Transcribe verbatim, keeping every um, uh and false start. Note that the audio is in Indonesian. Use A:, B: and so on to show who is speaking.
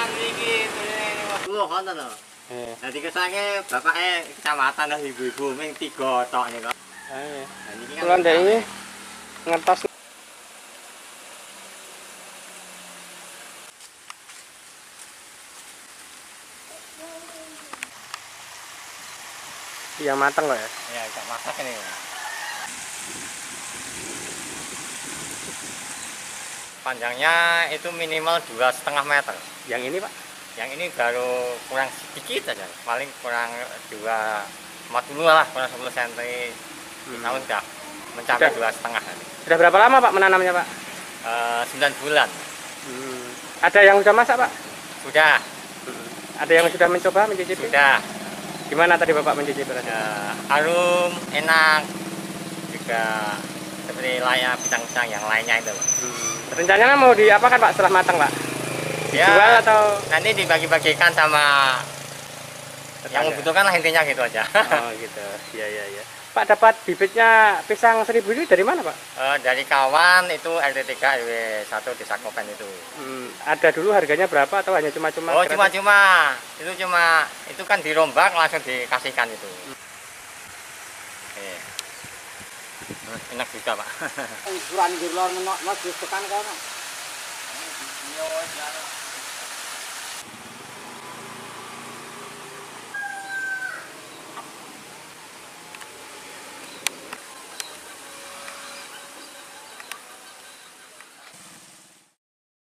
A: Wah, konten lho.
B: Eh.
A: Dadi kesange bapake kecamatan lah ibu-ibu ming tiga tok niku.
B: Eh.
A: Lah niki
B: Kula ndek iki ngertos yang matang kok ya?
A: Ya, gak masak ini. Panjangnya itu minimal dua setengah meter.
B: Yang ini Pak?
A: Yang ini baru kurang sedikit aja, paling kurang dua koma dua lah, kurang sepuluh sentimeter.
B: Hmm.
A: Tahun udah mencapai
B: Sudah.
A: dua setengah.
B: Sudah berapa lama Pak menanamnya Pak?
A: Uh, sembilan bulan.
B: Hmm. Ada yang sudah masak Pak?
A: Sudah.
B: Hmm. Ada yang sudah mencoba mencicipi?
A: Sudah.
B: Gimana tadi Bapak mencicipi rasanya?
A: Uh, harum, enak, juga seperti layak pisang-pisang yang lainnya itu.
B: Hmm. Rencananya mau diapakan Pak setelah matang Pak?
A: Ya,
B: dijual atau
A: nanti dibagi-bagikan sama tetangga. Yang membutuhkan lah intinya gitu aja.
B: Oh gitu, iya iya iya. Pak dapat bibitnya pisang seribu ini dari mana Pak?
A: Uh, dari kawan itu R T tiga R W satu Desa Kopen itu.
B: Hmm, ada dulu harganya berapa atau hanya cuma-cuma?
A: Oh cuma-cuma, itu cuma itu kan dirombak langsung dikasihkan itu. Hmm. Eh. Enak juga Pak.
C: Ukuran di luar menok mas tekan kono.